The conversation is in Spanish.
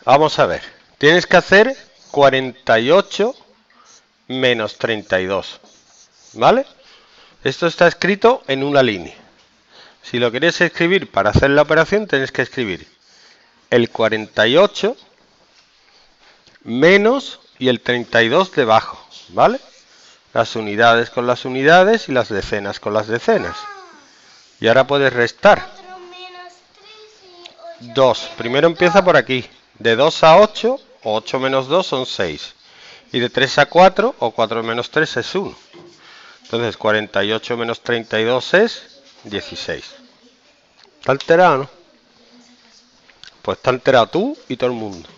Vamos a ver. Tienes que hacer 48 menos 32. ¿Vale? Esto está escrito en una línea. Si lo quieres escribir para hacer la operación, tienes que escribir el 48 menos y el 32 debajo. ¿Vale? Las unidades con las unidades y las decenas con las decenas. Y ahora puedes restar. 2. Primero empieza por aquí. De 2 a 8, o 8 menos 2 son 6. Y de 3 a 4, o 4 menos 3 es 1. Entonces 48 menos 32 es 16. ¿Está alterado, no? Pues está alterado tú y todo el mundo.